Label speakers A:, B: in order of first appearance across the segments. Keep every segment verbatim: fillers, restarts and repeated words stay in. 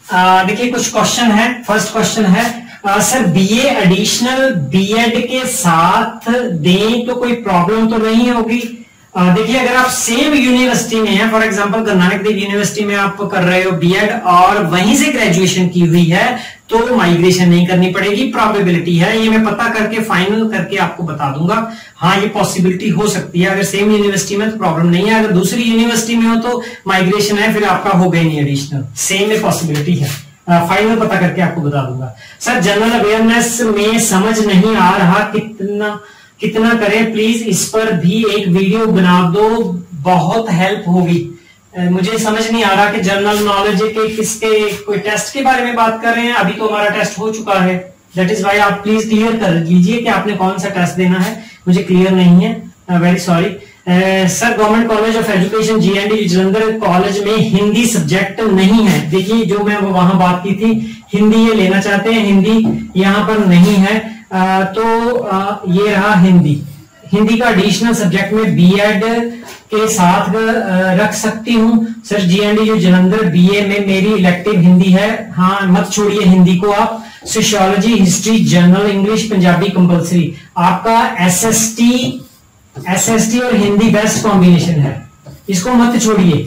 A: देखिए कुछ क्वेश्चन है। फर्स्ट क्वेश्चन है आ, सर बीए एडिशनल बीएड के साथ दें तो कोई प्रॉब्लम तो नहीं होगी? देखिए अगर आप सेम यूनिवर्सिटी में हैं, for example Guru Nanak Dev university में आप कर रहे हो बीएड और वहीं से ग्रेजुएशन की हुई है तो माइग्रेशन नहीं करनी पड़ेगी। प्रोबेबिलिटी है, ये मैं पता करके फाइनल करके आपको बता दूंगा। हाँ ये पॉसिबिलिटी हो सकती है, अगर सेम यूनिवर्सिटी में तो प्रॉब्लम नहीं है, अगर दूसरी यूनिवर्सिटी में हो तो माइग्रेशन है, फिर आपका हो गई नहीं एडिशनल। सेम में पॉसिबिलिटी है, फाइनल पता करके आपको बता दूंगा। सर जनरल अवेयरनेस में समझ नहीं आ रहा, कितना कितना करें प्लीज, इस पर भी एक वीडियो बना दो, बहुत हेल्प होगी। मुझे समझ नहीं आ रहा कि जनरल नॉलेज के किसके कोई टेस्ट के बारे में बात कर रहे हैं। अभी तो हमारा टेस्ट हो चुका है, दैट इज वाई आप प्लीज क्लियर कर लीजिए कि आपने कौन सा टेस्ट देना है, मुझे क्लियर नहीं है, very sorry. Sir government college of education GND Jalandhar college में हिंदी सब्जेक्ट नहीं है। देखिए जो मैं वहां बात की थी, हिंदी ये लेना चाहते हैं, हिंदी यहाँ पर नहीं है। आ, तो आ, ये रहा हिंदी। हिंदी का एडिशनल सब्जेक्ट में बीएड के साथ रख सकती हूँ। सर जीएनडी जो जलंधर बीए में मेरी इलेक्टिव हिंदी है। हाँ मत छोड़िए हिंदी को आप। Sociology, history, general English, Punjabi compulsory. आपका एसएसटी एसएसटी और हिंदी बेस्ट कॉम्बिनेशन है, इसको मत छोड़िए।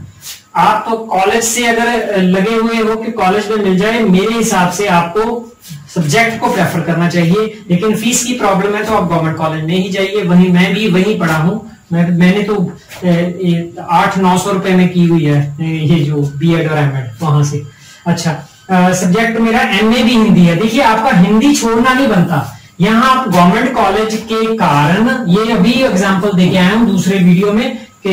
A: आप तो कॉलेज से अगर लगे हुए हो कि कॉलेज में मिल जाए, मेरे हिसाब से आपको सब्जेक्ट को प्रेफर करना चाहिए। लेकिन फीस की प्रॉब्लम है तो आप गवर्नमेंट कॉलेज में ही जाइए, वहीं मैं भी वहीं पढ़ा हूं। मैं, मैंने तो आठ नौ सौ रुपए में की हुई है ये जो बीएड और एमएड वहां से। अच्छा सब्जेक्ट मेरा एमए भी हिंदी है। देखिए आपका हिंदी छोड़ना नहीं बनता। यहाँ आप गवर्नमेंट कॉलेज के कारण, ये अभी एग्जाम्पल देके आया हूं दूसरे वीडियो में कि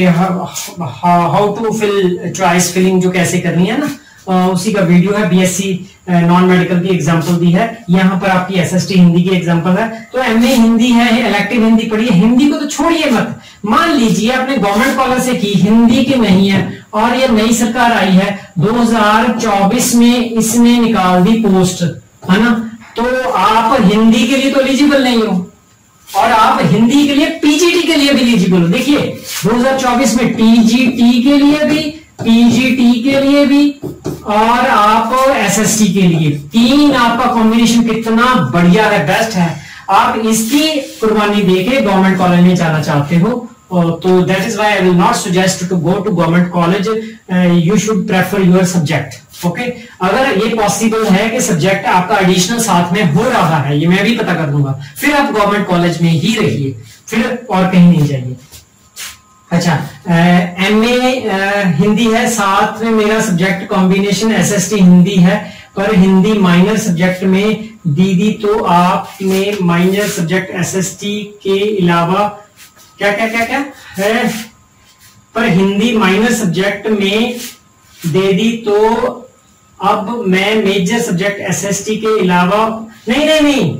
A: how to fill choice filling जो कैसे करनी है ना, Uh, उसी का वीडियो है। बीएससी नॉन मेडिकल की एग्जांपल दी है, यहाँ पर आपकी एसएसटी हिंदी की एग्जांपल है। तो एमए हिंदी है, इलेक्टिव हिंदी पढ़िए, हिंदी को तो छोड़िए मत। मान लीजिए आपने गवर्नमेंट कॉलेज से की, हिंदी की नहीं है और ये नई सरकार आई है दो हज़ार चौबीस में, इसने निकाल दी पोस्ट, है ना, तो आप हिंदी के लिए तो एलिजिबल नहीं हो और आप हिंदी के लिए पीजीटी के लिए भी एलिजिबल हो। देखिए दो हज़ार चौबीस में टीजीटी के लिए भी, पीजीटी के लिए भी और आप एसएसटी के लिए, तीन आपका कॉम्बिनेशन कितना बढ़िया है, बेस्ट है। आप इसकी कुर्बानी देके गवर्नमेंट कॉलेज में जाना चाहते हो तो that is why I will not suggest to go to government college, you should prefer your subject. Okay, अगर ये पॉसिबल है कि सब्जेक्ट आपका एडिशनल साथ में हो रहा है, ये मैं भी पता कर दूंगा, फिर आप गवर्नमेंट कॉलेज में ही रहिए, फिर और कहीं नहीं जाइए। अच्छा एमए हिंदी है, साथ में मेरा सब्जेक्ट कॉम्बिनेशन एसएसटी हिंदी है, पर हिंदी माइनर सब्जेक्ट में दीदी, तो आपने माइनर सब्जेक्ट एसएसटी के अलावा क्या क्या क्या क्या है, पर हिंदी माइनर सब्जेक्ट में दे दी, तो अब मैं मेजर सब्जेक्ट एसएसटी के अलावा नहीं नहीं नहीं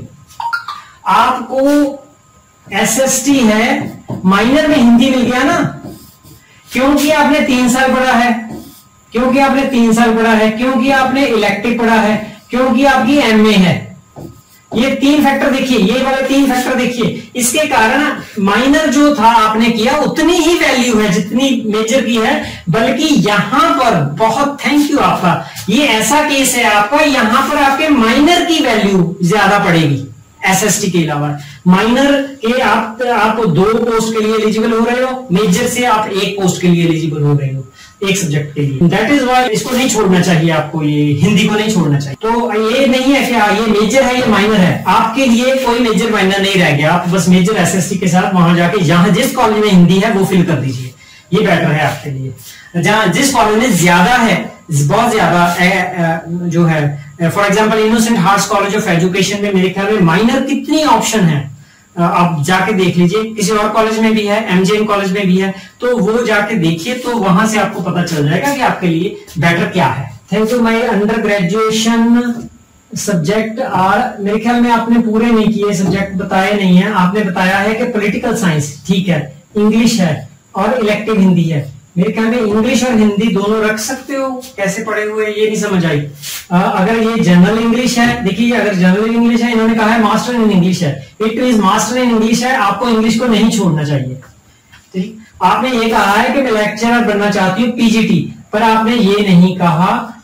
A: आपको एसएसटी है, माइनर में हिंदी मिल गया ना, क्योंकि आपने तीन साल पढ़ा है, क्योंकि आपने तीन साल पढ़ा है, क्योंकि आपने इलेक्टिव पढ़ा है, क्योंकि आपकी एमए है। ये तीन फैक्टर देखिए, ये वाले तीन फैक्टर देखिए, इसके कारण माइनर जो था आपने किया उतनी ही वैल्यू है जितनी मेजर की है, बल्कि यहां पर बहुत थैंक यू आपका, ये ऐसा केस है आपका, यहां पर आपके माइनर की वैल्यू ज्यादा पड़ेगी एसएसटी के अलावा। माइनर के आप आप दो पोस्ट के लिए एलिजिबल हो रहे हो, मेजर से आप एक पोस्ट के लिए एलिजिबल हो रहे हो, एक सब्जेक्ट के लिए। दैट इज व्हाई इसको नहीं छोड़ना चाहिए आपको, ये हिंदी को नहीं छोड़ना चाहिए। तो ये नहीं है कि ये मेजर है ये माइनर है, आपके लिए कोई मेजर माइनर नहीं रह गया, आप बस मेजर एसएसटी के साथ वहां जाके जहां जिस कॉलेज में हिंदी है वो फिल कर दीजिए, ये बेटर है आपके लिए। जहां जिस कॉलेज में ज्यादा है, बहुत ज्यादा जो है, for example innocent hearts college of education में मेरे ख्याल में माइनर कितनी ऑप्शन है, आप जाके देख लीजिए, किसी और कॉलेज में भी है, एमजीएम कॉलेज में भी है, तो वो जाके देखिए, तो वहां से आपको पता चल जाएगा कि आपके लिए बेटर क्या है। Thank you. My under graduation subject are, मेरे ख्याल में आपने पूरे नहीं किए सब्जेक्ट, बताए नहीं है आपने, बताया है कि पॉलिटिकल साइंस ठीक है, इंग्लिश है और इलेक्टिव हिंदी है। मेरे ख्याल में इंग्लिश और हिंदी दोनों रख सकते हो, कैसे पढ़े हुए ये नहीं समझ आई। आ, अगर ये जनरल इंग्लिश है, देखिए अगर जनरल इंग्लिश है, इन्होंने कहा है मास्टर इन इंग्लिश है, it is master in English है, आपको इंग्लिश को नहीं छोड़ना चाहिए। ठीक, आपने ये कहा है कि मैं लेक्चरर बनना चाहती हूँ पीजीटी, पर आपने ये नहीं कहा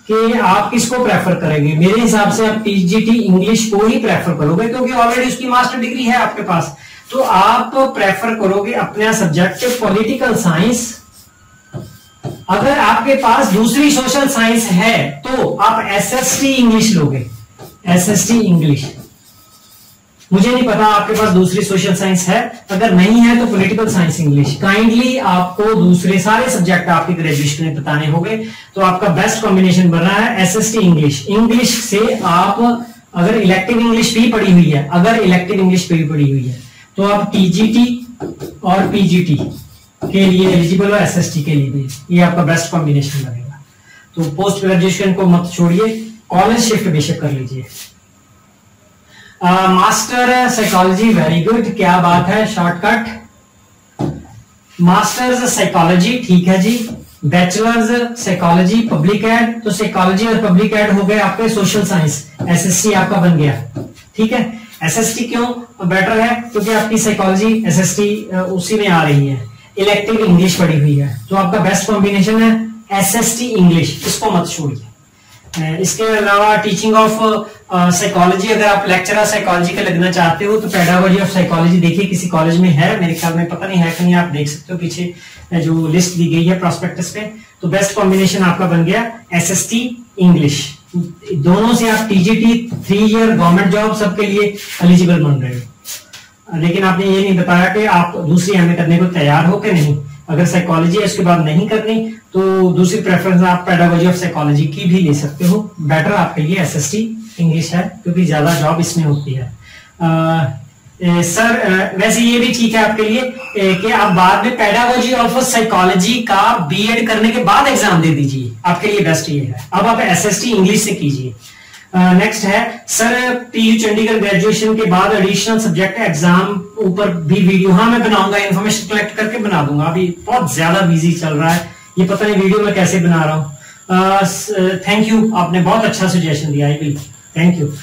A: कि आप किसको प्रेफर करेंगे। मेरे हिसाब से आप टीजीटी इंग्लिश को ही प्रेफर करोगे, क्योंकि ऑलरेडी उसकी मास्टर डिग्री है आपके पास। तो आप प्रेफर करोगे अपना सब्जेक्ट पॉलिटिकल साइंस। अगर आपके पास दूसरी सोशल साइंस है तो आप एसएसटी इंग्लिश लोगे, एसएसटी इंग्लिश। मुझे नहीं पता आपके पास दूसरी सोशल साइंस है, अगर नहीं है तो पॉलिटिकल साइंस इंग्लिश। काइंडली आपको दूसरे सारे सब्जेक्ट आपके ग्रेजुएशन में बताने होंगे, तो आपका बेस्ट कॉम्बिनेशन बन रहा है एसएसटी इंग्लिश। इंग्लिश से आप अगर इलेक्टिव इंग्लिश भी पढ़ी हुई है, अगर इलेक्टिव इंग्लिश भी पढ़ी हुई है तो आप टीजीटी और पीजीटी के लिए एलिजिबल हो, एसएसटी के लिए भी। ये आपका बेस्ट कॉम्बिनेशन बनेगा। तो पोस्ट ग्रेजुएशन को मत छोड़िए, कॉलेज शिफ्ट बेशक कर लीजिए। मास्टर साइकोलॉजी, वेरी गुड, क्या बात है, शॉर्टकट। मास्टर्स साइकोलॉजी, ठीक है जी। बैचलर्स साइकोलॉजी पब्लिक एड, तो साइकोलॉजी और पब्लिक एड हो गए आपके सोशल साइंस, एसएसटी आपका बन गया, ठीक है। एसएसटी क्यों बेटर है, क्योंकि आपकी साइकोलॉजी एसएसटी उसी में आ रही है। इलेक्टिव इंग्लिश पढ़ी हुई है, तो आपका बेस्ट कॉम्बिनेशन है एसएसटी इंग्लिश, इसको मत छोड़िए। इसके अलावा टीचिंग ऑफ साइकोलॉजी, अगर आप लेक्चरर साइकोलॉजी का लगना चाहते हो तो पेडागोजी ऑफ साइकोलॉजी देखिए किसी कॉलेज में है, मेरे ख्याल में, पता नहीं है कि नहीं, आप देख सकते हो पीछे जो लिस्ट दी गई है प्रॉस्पेक्टस पे। तो बेस्ट कॉम्बिनेशन आपका बन गया एसएसटी इंग्लिश। दोनों से आप TGT three year government job सबके लिए एलिजिबल बन रहे हो। लेकिन आपने ये नहीं बताया कि आप दूसरी एमए करने को तैयार हो कि नहीं। अगर साइकोलॉजी है उसके बाद नहीं करनी तो दूसरी प्रेफरेंस आप पेडागोजी ऑफ साइकोलॉजी की भी ले सकते हो। बेटर आपके लिए एसएसटी इंग्लिश है, क्योंकि ज्यादा जॉब इसमें होती है। आ, ए, सर आ, वैसे ये भी ठीक है आपके लिए ए, कि आप बाद में पेडागोजी ऑफ साइकोलॉजी का बीएड करने के बाद एग्जाम दे दीजिए, आपके लिए बेस्ट ये है। अब आप एसएसटी इंग्लिश से कीजिए। नेक्स्ट uh, है सर पीयू चंडीगढ़ ग्रेजुएशन के बाद एडिशनल सब्जेक्ट एग्जाम ऊपर भी वीडियो, हाँ मैं बनाऊंगा, इन्फॉर्मेशन कलेक्ट करके बना दूंगा। अभी बहुत ज्यादा बिजी चल रहा है, ये पता नहीं वीडियो में कैसे बना रहा हूँ। थैंक यू, आपने बहुत अच्छा सजेशन दिया है, thank you.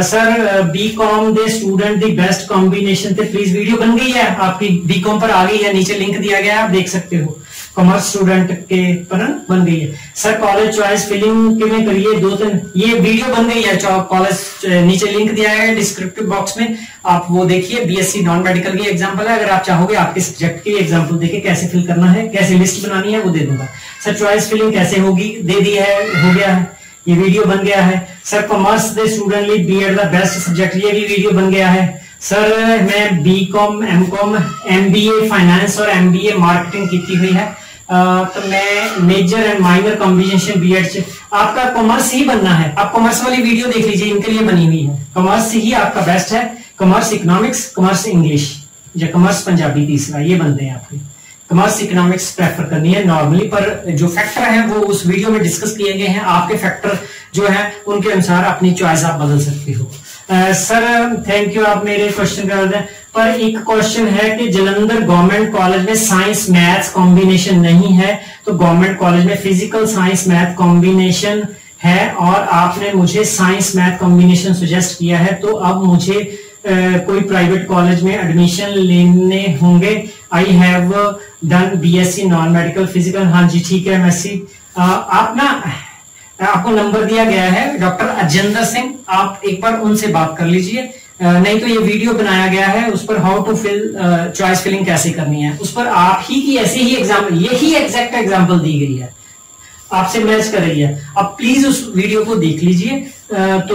A: Sir B com दे स्टूडेंट दी बेस्ट कॉम्बिनेशन थे, प्लीज वीडियो बन गई है आपकी, बी कॉम पर आ गई है, नीचे लिंक दिया गया है, आप देख सकते हो। कॉमर्स स्टूडेंट के पर बन गई है। सर कॉलेज चॉइस फिलिंग के में करिए दो तीन, ये वीडियो बन गई है, कॉलेज नीचे लिंक दिया है डिस्क्रिप्टिव बॉक्स में, आप वो देखिए। बीएससी नॉन मेडिकल की एग्जांपल है, अगर आप चाहोगे आपके सब्जेक्ट की एग्जांपल देखिए कैसे फिल करना है, कैसे लिस्ट बनानी है, वो दे दूंगा। सर चॉइस फिलिंग कैसे होगी, दे दी है, हो गया है, ये वीडियो बन गया है। सर कॉमर्स दे स्टूडेंट ली B Ed the best subject, ये भी वीडियो बन गया है। सर मैं B com M com M B A finance और एम बी ए मार्केटिंग की हुई है, Uh, तो मैं major and minor combination BEd से, आपका कॉमर्स ही बनना है। आप कॉमर्स वाली वीडियो देख लीजिए, इनके लिए बनी हुई है। कॉमर्स ही आपका बेस्ट है, कॉमर्स इकोनॉमिक्स, कॉमर्स इंग्लिश या कॉमर्स पंजाबी, तीसरा ये बनते हैं आपके। कॉमर्स इकोनॉमिक्स प्रेफर करनी है नॉर्मली, पर जो फैक्टर है वो उस वीडियो में डिस्कस किए गए हैं। आपके फैक्टर जो है उनके अनुसार अपनी चॉइस आप बदल सकते हो। सर थैंक यू, आप मेरे क्वेश्चन कर रहे हैं। पर एक क्वेश्चन है कि जलंधर गवर्नमेंट कॉलेज में साइंस मैथ्स कॉम्बिनेशन नहीं है, तो गवर्नमेंट कॉलेज में फिजिकल साइंस मैथ कॉम्बिनेशन है और आपने मुझे साइंस मैथ कॉम्बिनेशन सजेस्ट किया है, तो अब मुझे uh, कोई प्राइवेट कॉलेज में एडमिशन लेने होंगे। I have done BSc non medical physical, हाँ जी ठीक है। मैसी uh, आप ना आपको नंबर दिया गया है डॉक्टर अजेंद्र सिंह, आप एक बार उनसे बात कर लीजिए। नहीं तो ये वीडियो बनाया गया है उस पर how to fill choice filling कैसे करनी है, उस पर आप ही की ऐसे ही एग्जाम्पल, यही एग्जैक्ट एग्जाम्पल दी गई है, आपसे मैच कर रही है। अब प्लीज उस वीडियो को देख लीजिए। तो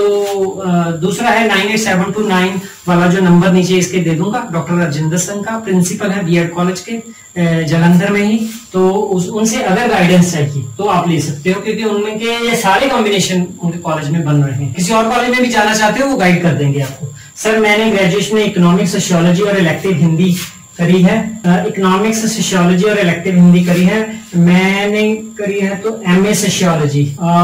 A: दूसरा है nine eight seven two nine वाला जो नंबर नीचे इसके दे दूंगा, डॉक्टर राजेंद्र सिंह का, प्रिंसिपल है बीएड कॉलेज के जलंधर में ही। तो उस, उनसे अगर गाइडेंस चाहिए तो आप ले सकते हो, क्योंकि उनके ये सारे कॉम्बिनेशन उनके कॉलेज में बन रहे हैं। किसी और कॉलेज में भी जाना चाहते हो वो गाइड कर देंगे आपको। सर मैंने ग्रेजुएशन में इकोनॉमिक्स, सोशियोलॉजी और इलेक्टिव हिंदी करी है। इकोनॉमिक्स, सोशियोलॉजी और इलेक्टिव हिंदी करी है मैंने करी है तो एमए सोशियोलॉजी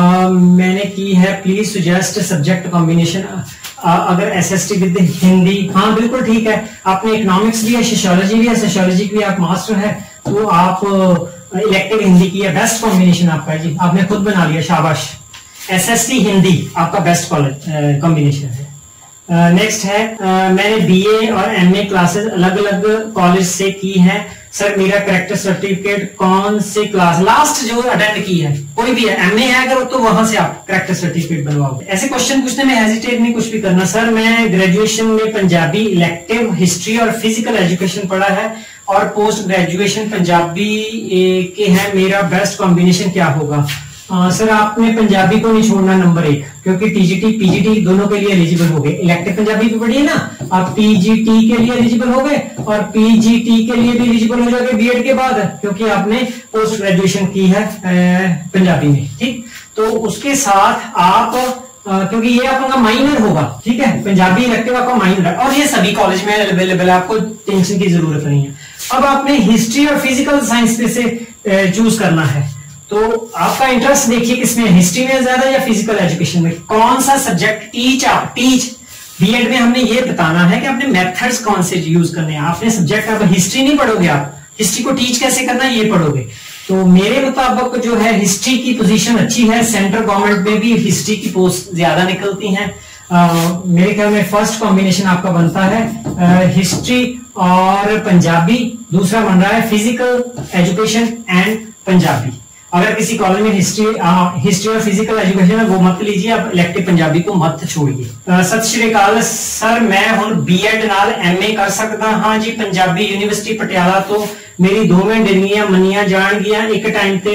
A: मैंने की है। प्लीज सजेस्ट सब्जेक्ट कॉम्बिनेशन अगर एसएसटी विद हिंदी, हाँ बिल्कुल ठीक है। आपने इकोनॉमिक्स भी है, सोशियोलॉजी भी है, सोशियोलॉजी की भी आप मास्टर है, तो आप इलेक्टिव हिंदी की है, बेस्ट कॉम्बिनेशन आपका जी, आपने खुद बना लिया, शाबाश। एसएसटी हिंदी आपका बेस्ट कॉलेज कॉम्बिनेशन है। नेक्स्ट uh, है uh, मैंने बीए और एमए क्लासेस अलग अलग कॉलेज से की है सर, मेरा करेक्टर सर्टिफिकेट कौन से क्लास लास्ट जो अटेंड की है, कोई भी है, एमए है अगर तो वहां से आप करेक्टर सर्टिफिकेट बनवाओगे। ऐसे क्वेश्चन पूछने में हेजिटेट नहीं कुछ भी करना। सर मैं ग्रेजुएशन में पंजाबी इलेक्टिव, हिस्ट्री और फिजिकल एजुकेशन पढ़ा है और पोस्ट ग्रेजुएशन पंजाबी के है, मेरा बेस्ट कॉम्बिनेशन क्या होगा? आ, सर आपने पंजाबी को नहीं छोड़ना नंबर एक, क्योंकि टीजीटी पीजीटी दोनों के लिए एलिजिबल हो गए। इलेक्टिव पंजाबी भी पढ़िए ना, आप टीजीटी के लिए एलिजिबल हो गए और पीजीटी के लिए भी एलिजिबल हो जाओगे बीएड के बाद, क्योंकि आपने पोस्ट ग्रेजुएशन की है पंजाबी में, ठीक। तो उसके साथ आप आ, क्योंकि ये आपका माइनर होगा, ठीक है, पंजाबी इलेक्टिव आपका माइनर है और ये सभी कॉलेज में अवेलेबल है, आपको टेंशन की जरूरत नहीं है। अब आपने हिस्ट्री और फिजिकल साइंस में से चूज करना है, तो आपका इंटरेस्ट देखिए किसमें, हिस्ट्री में ज्यादा या फिजिकल एजुकेशन में, कौन सा सब्जेक्ट टीच आप टीच बीएड में हमने ये बताना है कि आपने मेथड्स कौन से यूज करने हैं। आपने सब्जेक्ट आप हिस्ट्री नहीं पढ़ोगे, आप हिस्ट्री को टीच कैसे करना है ये पढ़ोगे। तो मेरे मुताबिक जो है हिस्ट्री की पोजीशन अच्छी है, सेंट्रल गवर्नमेंट में भी हिस्ट्री की पोस्ट ज्यादा निकलती हैं। Uh, मेरे ख्याल में फर्स्ट कॉम्बिनेशन आपका बनता है हिस्ट्री uh, और पंजाबी, दूसरा बन रहा है फिजिकल एजुकेशन एंड पंजाबी। अगर किसी कॉलेज में हिस्ट्री हिस्ट्री और फिजिकल एजुकेशन है वो मत लीजिए, आप इलेक्टिव पंजाबी को मत छोड़िए। uh, सत श्री अकाल सर, मैं हुण बीएड नाल एमए कर सकता? हाँ जी, पंजाबी यूनिवर्सिटी पटियाला तो मेरी दोवें डिग्रियां मनिया जाणगियां एक टाइम ते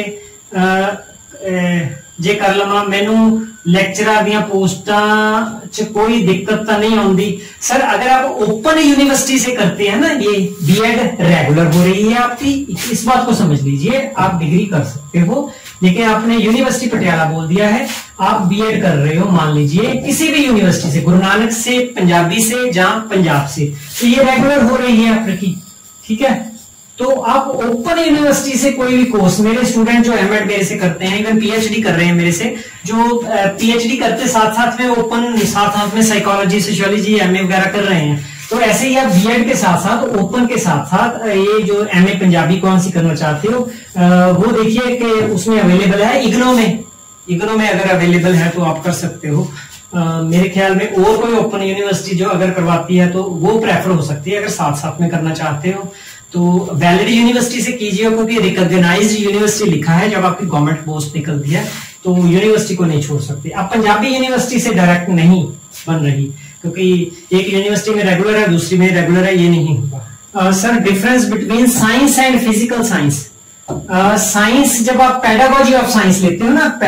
A: जे कर लवां, मैनू लेक्चरर दियां पोस्टां च कोई दिक्कत तो नहीं आउंदी। सर अगर आप ओपन यूनिवर्सिटी से करते हैं ना, ये बीएड रेगुलर हो रही है आपकी, इस बात को समझ लीजिए, आप डिग्री कर सकते हो, लेकिन आपने यूनिवर्सिटी पटियाला बोल दिया है, आप बीएड कर रहे हो मान लीजिए किसी भी यूनिवर्सिटी से, गुरु नानक से, पंजाबी से, जहां पंजाब से, तो ये रेगुलर हो रही है आपकी, ठीक है। तो आप ओपन यूनिवर्सिटी से कोई भी कोर्स, मेरे स्टूडेंट जो एमएड मेरे से करते हैं, इवन पीएचडी कर रहे हैं मेरे से, जो पीएचडी करते साथ साथ में ओपन, साथ साथ में साइकोलॉजी, सोशियोलॉजी, एमए वगैरह कर रहे हैं, तो ऐसे ही आप बीएड के साथ साथ ओपन के साथ साथ ये जो एमए पंजाबी कौन सी करना चाहते हो वो देखिए कि उसमें अवेलेबल है इग्नो में, इग्नो में अगर अवेलेबल है तो आप कर सकते हो। Uh, मेरे ख्याल में और कोई ओपन यूनिवर्सिटी जो अगर करवाती है तो वो प्रेफर हो सकती है अगर साथ साथ में करना चाहते हो तो। वैलिड यूनिवर्सिटी से कीजिए, क्योंकि रिकॉग्नाइज्ड यूनिवर्सिटी लिखा है, जब आपकी गवर्नमेंट पोस्ट निकलती है तो यूनिवर्सिटी को नहीं छोड़ सकते। अब पंजाबी यूनिवर्सिटी से डायरेक्ट नहीं बन रही, क्योंकि एक यूनिवर्सिटी में रेगुलर है, दूसरी में रेगुलर है, ये नहीं होगा। Sir difference between science and physical science? Science जब आप पेडागोजी ऑफ साइंस लेते हो ना,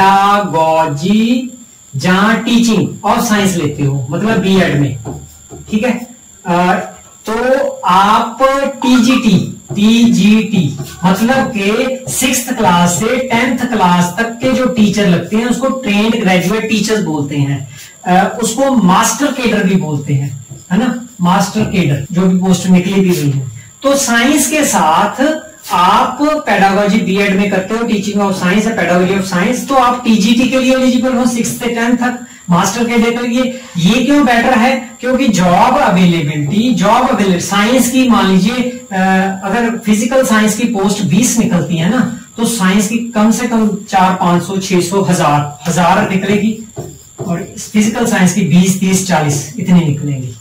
A: पेडागोजी जहां टीचिंग ऑफ साइंस लेते हो, मतलब बीएड में, ठीक है, आ, तो आप टीजीटी टीजीटी मतलब के सिक्स्थ क्लास से टेंथ क्लास तक के जो टीचर लगते हैं उसको ट्रेंड ग्रेजुएट टीचर्स बोलते हैं, आ, उसको मास्टर केडर भी बोलते हैं, है ना, मास्टर केडर जो भी पोस्ट निकली भी रही है। तो साइंस के साथ आप पेडागोजी बीएड में करते हो, टीचिंग ऑफ साइंस है, पेडागोजी ऑफ साइंस, तो आप टीजीटी के लिए एलिजिबल हो सिक्स से टेंथ तक, मास्टर के लिए। तो ये ये क्यों बेटर है? क्योंकि job availability, job availability science की मान लीजिए अगर फिजिकल साइंस की पोस्ट बीस निकलती है ना, तो साइंस की कम से कम चार पांच सौ छह सौ हजार हजार निकलेगी, और फिजिकल साइंस की बीस तीस चालीस इतनी निकलेंगी।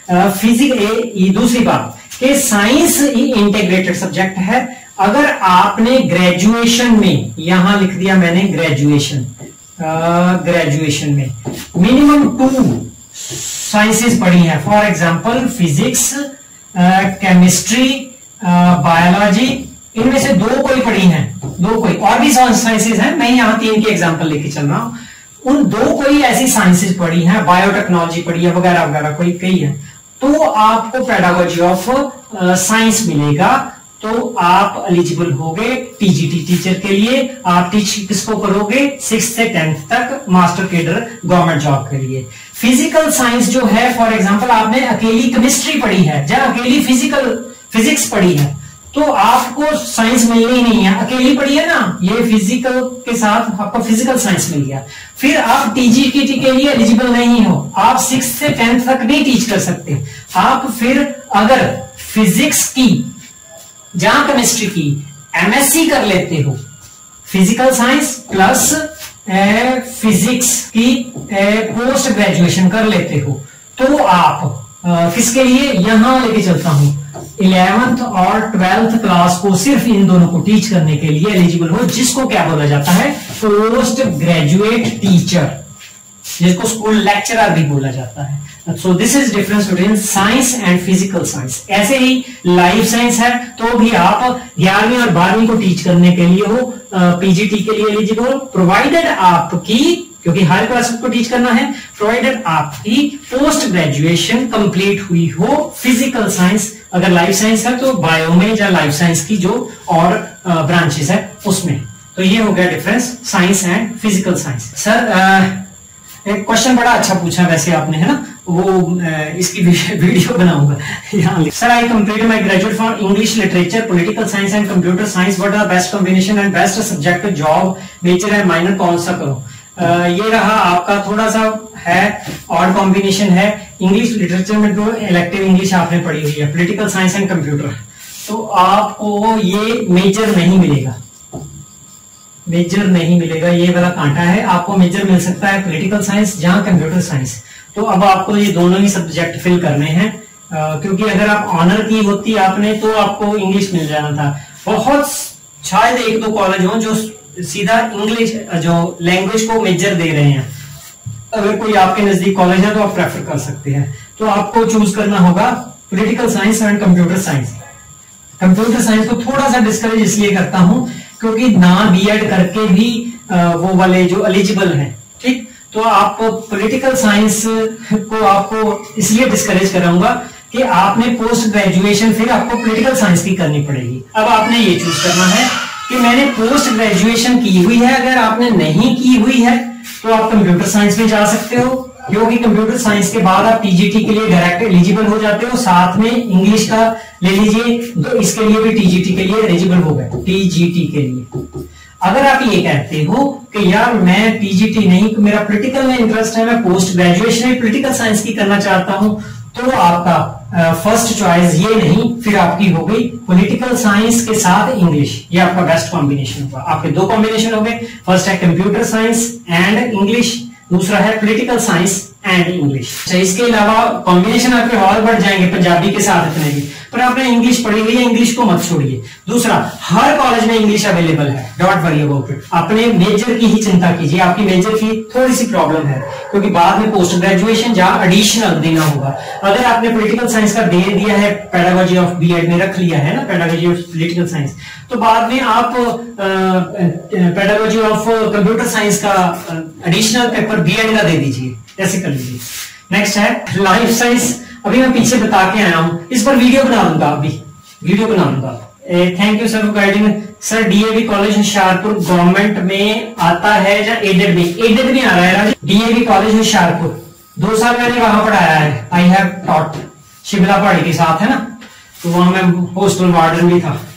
A: फिजिकल ये दूसरी बात कि साइंस ही इंटीग्रेटेड सब्जेक्ट है। अगर आपने ग्रेजुएशन में, यहां लिख दिया मैंने ग्रेजुएशन, ग्रेजुएशन में मिनिमम टू साइंसेस पढ़ी है, for example physics, chemistry, biology, इनमें से दो कोई पढ़ी हैं, दो कोई और भी साइंसेस हैं, मैं यहां तीन के एग्जांपल लेके चल रहा हूं, उन दो कोई ऐसी साइंसेस पढ़ी हैं, बायोटेक्नोलॉजी पढ़ी है वगैरह वगैरह कोई कई है, तो आपको पेडागोजी ऑफ साइंस मिलेगा, तो आप एलिजिबल होगे टीजीटी टीचर के लिए। आप टीच किसको करोगे? सिक्स से टेंथ तक, मास्टर केडर गवर्नमेंट जॉब के लिए। फिजिकल साइंस जो है, फॉर एग्जांपल आपने अकेली केमिस्ट्री पढ़ी है, जब अकेली फिजिकल फिजिक्स पढ़ी है, तो आपको साइंस मिलनी ही नहीं है, अकेली पढ़ी है ना, ये फिजिकल के साथ आपको फिजिकल साइंस मिल गया, फिर आप टीजीटी के लिए एलिजिबल नहीं हो, आप सिक्स से टेंथ तक नहीं टीच कर सकते। आप फिर अगर फिजिक्स की जहां केमिस्ट्री की एमएससी कर लेते हो, फिजिकल साइंस प्लस फिजिक्स की पोस्ट ग्रेजुएशन कर लेते हो, तो आप आ, किसके लिए यहां लेके चलता हूं, इलेवेंथ और ट्वेल्थ क्लास को सिर्फ इन दोनों को टीच करने के लिए एलिजिबल हो, जिसको क्या बोला जाता है, पोस्ट ग्रेजुएट टीचर, जिसको स्कूल लेक्चरर भी बोला जाता है। So this is difference between science and physical science. ऐसे ही लाइफ साइंस है तो भी आप ग्यारहवीं और बारहवीं को टीच करने के लिए हो पीजीटी के लिए एलिजिबल, प्रोवाइडेड आपकी, क्योंकि हर क्लास को टीच करना है, प्रोवाइडेड आपकी पोस्ट ग्रेजुएशन कंप्लीट हुई हो फिजिकल साइंस, अगर लाइफ साइंस है तो बायो में या लाइफ साइंस की जो और ब्रांचेस है उसमें। तो ये हो गया difference science and physical science. Sir एक क्वेश्चन बड़ा अच्छा पूछा वैसे आपने, है ना, वो इसकी वीडियो बनाऊंगा यहाँ। Sir I complete my graduate for English literature, political science and computer science, what are best combination and best subject, job, major and minor कौन सा करो। Uh, ये रहा आपका थोड़ा सा है ऑड कॉम्बिनेशन है, इंग्लिश लिटरेचर में तो इलेक्टिव इंग्लिश आपने पढ़ी हुई है, पॉलिटिकल साइंस एंड कंप्यूटर, तो आपको ये मेजर नहीं मिलेगा, मेजर नहीं मिलेगा, ये वाला कांटा है। आपको मेजर मिल सकता है पॉलिटिकल साइंस जहां कंप्यूटर साइंस। तो अब आपको ये दोनों ही सब्जेक्ट फिल करने हैं, uh, क्योंकि अगर आप ऑनर की होती आपने तो आपको इंग्लिश मिल जाना था। बहुत शायद एक दो कॉलेज हो जो सीधा इंग्लिश जो लैंग्वेज को मेजर दे रहे हैं, अगर कोई आपके नजदीक कॉलेज है तो आप प्रेफर कर सकते हैं। तो आपको चूज करना होगा political science and computer science. Computer science को थोड़ा सा डिस्करेज इसलिए करता हूं क्योंकि ना बीएड करके भी वो वाले जो एलिजिबल हैं, ठीक, तो आप पॉलिटिकल साइंस को आपको इसलिए डिस्करेज कराऊंगा कि आपने पोस्ट ग्रेजुएशन फिर आपको पॉलिटिकल साइंस की करनी पड़ेगी। अब आपने ये चूज करना है कि मैंने पोस्ट ग्रेजुएशन की हुई है, अगर आपने नहीं की हुई है तो आप कंप्यूटर साइंस में जा सकते हो, क्योंकि कंप्यूटर साइंस के बाद आप टीजीटी के लिए डायरेक्ट एलिजिबल हो जाते हो, साथ में इंग्लिश का ले लीजिए तो इसके लिए भी टीजीटी के लिए एलिजिबल हो गए, टीजीटी के लिए। अगर आप ये कहते हो कि यार मैं टीजीटी नहीं, मेरा पॉलिटिकल में इंटरेस्ट है, मैं पोस्ट ग्रेजुएशन में पॉलिटिकल साइंस की करना चाहता हूं, तो आपका फर्स्ट uh, चॉइस ये नहीं, फिर आपकी हो गई पॉलिटिकल साइंस के साथ इंग्लिश, ये आपका बेस्ट कॉम्बिनेशन होगा। आपके दो कॉम्बिनेशन हो गए, फर्स्ट है कंप्यूटर साइंस एंड इंग्लिश, दूसरा है पॉलिटिकल साइंस एंड इंग्लिश। अच्छा, इसके अलावा कॉम्बिनेशन आपके और बढ़ जाएंगे पंजाबी के साथ इतने भी, पर आपने इंग्लिश पढ़ी हुई है, इंग्लिश को मत छोड़िए। दूसरा, हर कॉलेज में इंग्लिश अवेलेबल है, डोंट वरी अबाउट इट। अपने मेजर की ही चिंता कीजिए, आपकी मेजर की थोड़ी सी प्रॉब्लम है क्योंकि बाद में पोस्ट ग्रेजुएशन जहां एडिशनल देना होगा। अगर आपने पॉलिटिकल साइंस का दे दिया है, पेडागोजी ऑफ बीएड में रख लिया है ना, पेडागोजी ऑफ पॉलिटिकल साइंस, तो बाद में आप पेडागोजी ऑफ कंप्यूटर साइंस का एडिशनल पेपर बीएड का दे दीजिए, ऐसे कर लीजिए। नेक्स्ट है लाइफ साइंस, अभी मैं पीछे बता के आया हूं, इस पर वीडियो बना लूंगा, अभी वीडियो बना लूंगा। Thank you sir guiding. Sir DAV college Hoshiarpur government में आता है या एडेड में? एडेड में आ रहा है। डीएवी कॉलेज होशियारपुर, दो साल मैंने वहां पढ़ाया है, आई हैव टॉट शिमला पहाड़ी के साथ, है ना, तो वहां मैं हॉस्टल वार्डन भी था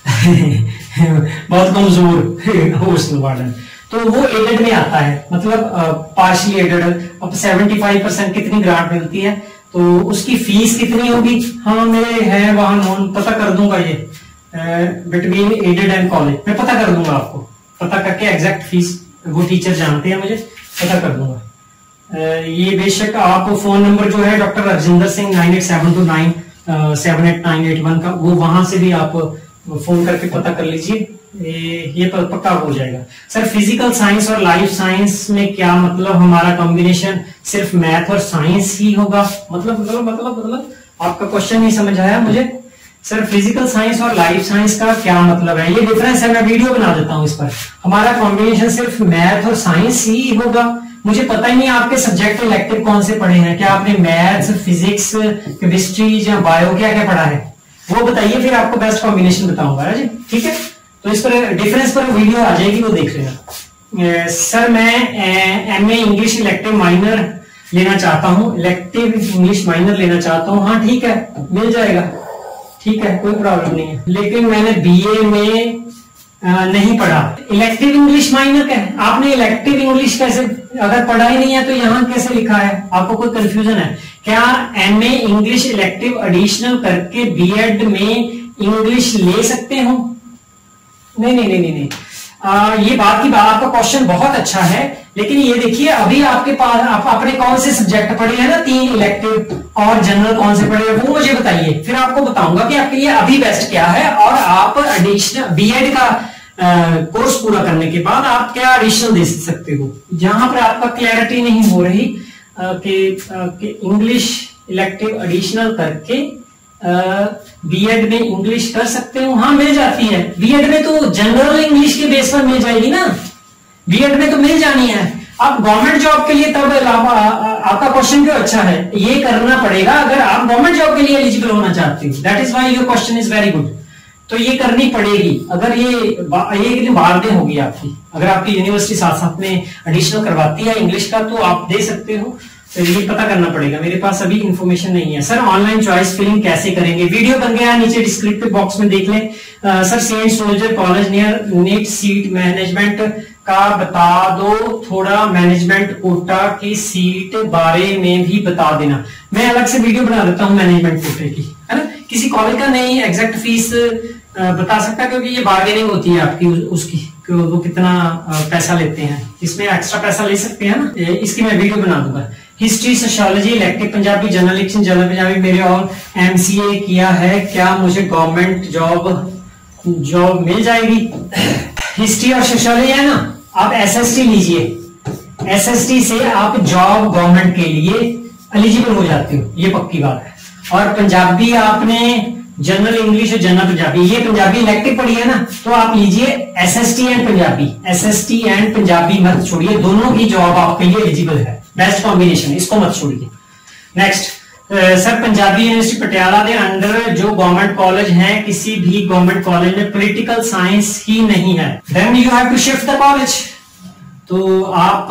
A: बहुत कमजोर हॉस्टल वार्डन, तो वो एडेड में आता है, मतलब पार्शियली एडेड। अब पचहत्तर परसेंट कितनी ग्रांट मिलती है, तो उसकी फीस कितनी होगी, हाँ मेरे है वहां नोन, पता कर दूंगा ये बिटवीन एडेड एंड कॉलेज, मैं पता कर दूंगा आपको, पता करके एग्जैक्ट फीस, वो टीचर जानते हैं, मुझे पता कर दूंगा। uh, ये बेशक आप फोन नंबर जो है doctor Rajendra Singh nine eight seven two nine seven eight nine eight one का, वो वहां से भी आप फोन करके पता कर लीजिए, ये, ये पक्का हो जाएगा। सर फिजिकल साइंस और लाइफ साइंस में क्या मतलब, हमारा कॉम्बिनेशन सिर्फ मैथ और साइंस ही होगा? मतलब मतलब मतलब मतलब आपका क्वेश्चन नहीं समझ आया मुझे। सर फिजिकल साइंस और लाइफ साइंस का क्या मतलब है, ये डिफरेंस है, मैं वीडियो बना देता हूं इस पर। हमारा कॉम्बिनेशन सिर्फ मैथ और साइंस ही होगा। मुझे पता ही नहीं आपके सब्जेक्ट इलेक्टिव कौन से पढ़े हैं, क्या आपने मैथ्स, फिजिक्स, केमिस्ट्री या बायो क्या क्या पढ़ा है, वो बताइए, फिर आपको बेस्ट कॉम्बिनेशन बताऊंगा जी, ठीक है। तो इस पर डिफरेंस पर वीडियो आ जाएगी, वो देख लेना। सर मैं एमए इंग्लिश इलेक्टिव माइनर लेना चाहता हूँ, इलेक्टिव इंग्लिश माइनर लेना चाहता हूँ, हाँ ठीक है, मिल जाएगा, ठीक है, कोई प्रॉब्लम नहीं है, लेकिन मैंने बीए में आ, नहीं पढ़ा। इलेक्टिव इंग्लिश माइनर क्या है, आपने इलेक्टिव इंग्लिश कैसे, अगर पढ़ा ही नहीं है तो यहाँ कैसे लिखा है, आपको कोई कंफ्यूजन है क्या? एमए इंग्लिश इलेक्टिव एडिशनल करके बीएड में इंग्लिश ले सकते हो? नहीं नहीं नहीं नहीं, नहीं। आ, ये बात की बात, आपका क्वेश्चन बहुत अच्छा है लेकिन ये देखिए अभी आपके पास आप अपने कौन से सब्जेक्ट पढ़े हैं ना, तीन इलेक्टिव और जनरल कौन से पढ़े हैं वो मुझे बताइए, फिर आपको बताऊंगा कि आपके लिए अभी बेस्ट क्या है, और आप एडिशनल बीएड का कोर्स पूरा करने के बाद आप क्या एडिशनल दे सकते हो। जहां पर आपका क्लैरिटी नहीं हो रही कि इंग्लिश इलेक्टिव एडिशनल करके बीएड में इंग्लिश कर सकते हो, हाँ मिल जाती है। बीएड में तो जनरल इंग्लिश के बेस पर मिल जाएगी ना, बीएड में तो मिल जानी है। आप गवर्नमेंट जॉब के लिए तब आप, आपका क्वेश्चन क्यों अच्छा है, ये करना पड़ेगा अगर आप गवर्नमेंट जॉब के लिए एलिजिबल होना चाहते हो। That is why your question is very good. तो ये करनी पड़ेगी, अगर ये ये बारदें होगी आपकी, अगर आपकी यूनिवर्सिटी साथ साथ में एडिशनल करवाती है इंग्लिश का तो आप दे सकते हो। तो ये पता करना पड़ेगा, मेरे पास अभी इंफॉर्मेशन नहीं है। सर ऑनलाइन चॉइस फिलिंग कैसे करेंगे, वीडियो बन गया नीचे डिस्क्रिप्टिव बॉक्स में देख लें। आ, sir saint soldier college near NEET seat management का बता दो थोड़ा, मैनेजमेंट कोटा की सीट बारे में भी बता देना। मैं अलग से वीडियो बना देता हूँ मैनेजमेंट कोटे की, है ना। किसी कॉलेज का नहीं एग्जैक्ट फीस बता सकता क्योंकि ये बार्गेनिंग होती है आपकी उसकी, वो कितना पैसा लेते हैं, इसमें एक्स्ट्रा पैसा ले सकते हैं ना, इसकी मैं वीडियो बना दूंगा। History sociology elective Punjabi general election general Punjabi मेरे और एमसीए किया है, क्या मुझे गवर्नमेंट जॉब जॉब मिल जाएगी। हिस्ट्री और सोशियोलॉजी है ना, आप एसएसटी लीजिए, एसएसटी से आप जॉब गवर्नमेंट के लिए एलिजिबल हो जाते हो, ये पक्की बात है। और पंजाबी आपने जनरल इंग्लिश और जनरल पंजाबी, ये पंजाबी इलेक्टिव पढ़ी है ना, तो आप लीजिए SST and Punjabi, SST and Punjabi मत छोड़िए, दोनों की जॉब आपके लिए एलिजिबल है, बेस्ट कॉम्बिनेशन, इसको मत छोड़िए। Next sir Punjabi university Patiala के अंडर जो गवर्नमेंट कॉलेज है, किसी भी गवर्नमेंट कॉलेज में पॉलिटिकल साइंस ही नहीं है, then you have to shift the college. तो आप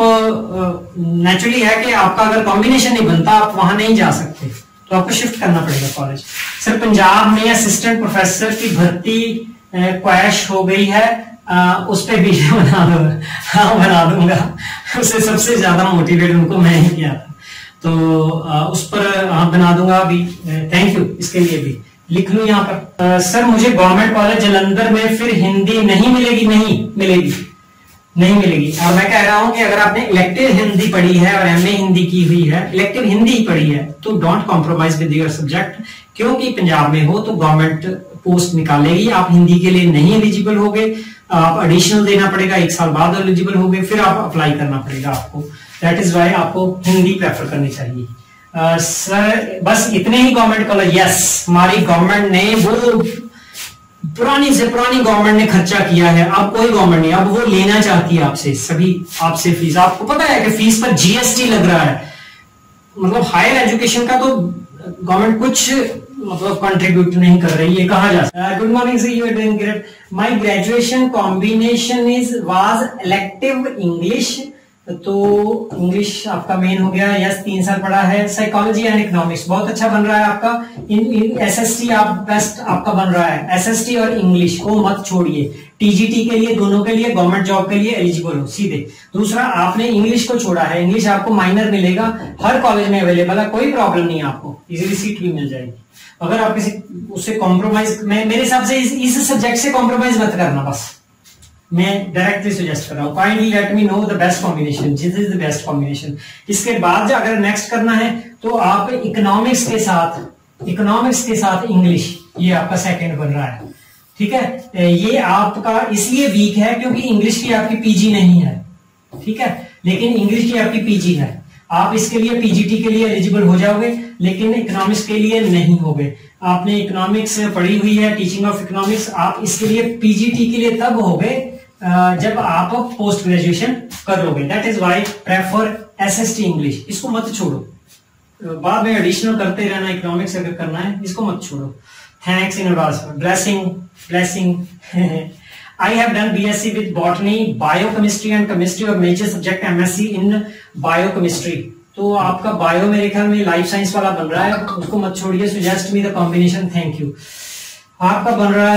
A: नेचुरली uh, है कि आपका अगर कॉम्बिनेशन नहीं बनता आप वहां नहीं जा सकते, तो आपको शिफ्ट करना पड़ेगा कॉलेज। सर पंजाब में असिस्टेंट प्रोफेसर की भर्ती क्वैश हो गई है, आ, उस पर वीडियो बना दो। हाँ बना दूंगा, उससे सबसे ज्यादा मोटिवेट उनको मैं ही किया था, तो आ, उस पर हाँ बना दूंगा अभी। थैंक यू, इसके लिए भी लिख लूं यहाँ पर। आ, सर मुझे गवर्नमेंट कॉलेज जलंधर में फिर हिंदी नहीं मिलेगी, नहीं मिलेगी, नहीं मिलेगी। और मैं कह रहा हूं कि अगर आपने इलेक्टिव हिंदी पढ़ी है और एमए हिंदी की हुई है, इलेक्टिव हिंदी पढ़ी है, तो don't compromise with your subject, क्योंकि पंजाब में हो तो गवर्नमेंट पोस्ट निकालेगी, आप हिंदी के लिए नहीं एलिजिबल होगे, आप एडिशनल देना पड़ेगा, एक साल बाद एलिजिबल होगे, फिर आप अप्लाई करना पड़ेगा आपको। दैट इज वाई आपको हिंदी प्रेफर करनी चाहिए। uh, सर बस इतने ही गवर्नमेंट कॉलेज, यस हमारी गवर्नमेंट ने वो पुरानी से पुरानी गवर्नमेंट ने खर्चा किया है, अब कोई गवर्नमेंट नहीं, अब वो लेना चाहती है आपसे सभी आपसे फीस। आपको पता है कि फीस पर जीएसटी लग रहा है, मतलब हायर एजुकेशन का तो गवर्नमेंट कुछ मतलब कंट्रीब्यूट नहीं कर रही है, कहा जा सकता है। Good morning sir, you are doing great. My graduation combination is was elective English, तो इंग्लिश आपका मेन हो गया, यस तीन साल पढ़ा है। साइकोलॉजी एंड इकोनॉमिक्स बहुत अच्छा बन रहा है आपका, इन, इन एसएसटी आप बेस्ट आपका बन रहा है, एसएसटी और इंग्लिश को मत छोड़िए। टीजीटी के लिए, दोनों के लिए, गवर्नमेंट जॉब के लिए एलिजिबल हो सीधे। दूसरा आपने इंग्लिश को छोड़ा है, इंग्लिश आपको माइनर मिलेगा, हर कॉलेज में अवेलेबल है, कोई प्रॉब्लम नहीं है, आपको इजीली सीट भी मिल जाएगी। अगर आप किसी उससे कॉम्प्रोमाइज, मैं मेरे हिसाब से इस, इस सब्जेक्ट से कॉम्प्रोमाइज मत करना, बस मैं डायरेक्टली सजेस्ट कर रहा हूँ। Kindly let me know the best combination, this is the best combination. इसके बाद अगर नेक्स्ट करना है तो आप इकोनॉमिक्स के साथ इकोनॉमिक्स के साथ इंग्लिश, ये आपका सेकंड बन रहा है, ठीक है। ये आपका इसलिए वीक है क्योंकि इंग्लिश की आपकी पीजी नहीं है, ठीक है, लेकिन इंग्लिश की आपकी पीजी है। आप इसके लिए पीजीटी के लिए एलिजिबल हो जाओगे, लेकिन इकोनॉमिक्स के लिए नहीं होगे। आपने इकोनॉमिक्स पढ़ी हुई है, टीचिंग ऑफ इकोनॉमिक्स, आप इसके लिए पीजीटी के लिए तब होगे जब आप पोस्ट ग्रेजुएशन कर लोगे। That is why prefer SST English, इसको मत छोड़ो, बाद में एडिशनल करते रहना इकोनॉमिक्स अगर करना है, इसको मत छोड़ो। Thanks in advance, blessing blessing. I have done B S c with botany, biochemistry and chemistry और major subject M S c in biochemistry। तो आपका बायो मेरे ख्याल में लाइफ साइंस वाला बन रहा है, उसको मत छोड़िए। Suggest me the combination, thank you. आपका बन रहा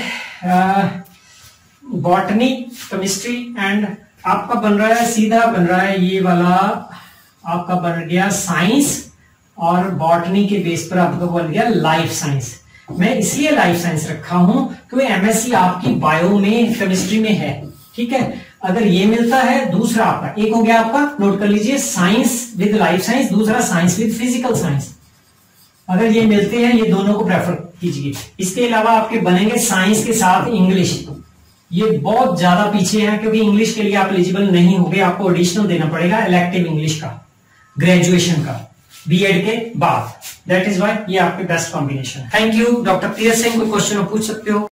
A: है बॉटनी, केमिस्ट्री एंड आपका बन रहा है सीधा बन रहा है ये वाला, आपका बन गया साइंस और बॉटनी के बेस पर आपका बन गया लाइफ साइंस। मैं इसलिए लाइफ साइंस रखा हूं क्योंकि एमएससी आपकी बायो में, केमिस्ट्री में है, ठीक है। अगर ये मिलता है, दूसरा आपका एक हो गया आपका, नोट कर लीजिए, साइंस विद लाइफ साइंस, दूसरा साइंस विद फिजिकल साइंस। अगर ये मिलते हैं, ये दोनों को प्रेफर कीजिए। इसके अलावा आपके बनेंगे साइंस के साथ इंग्लिश। ये बहुत ज्यादा पीछे है क्योंकि इंग्लिश के लिए आप एलिजिबल नहीं होंगे, आपको एडिशनल देना पड़ेगा इलेक्टिव इंग्लिश का, ग्रेजुएशन का, बीएड के बाद। दैट इज वाई ये आपके best combination. Thank you. Doctor Priya Singh, कोई क्वेश्चन पूछ सकते हो।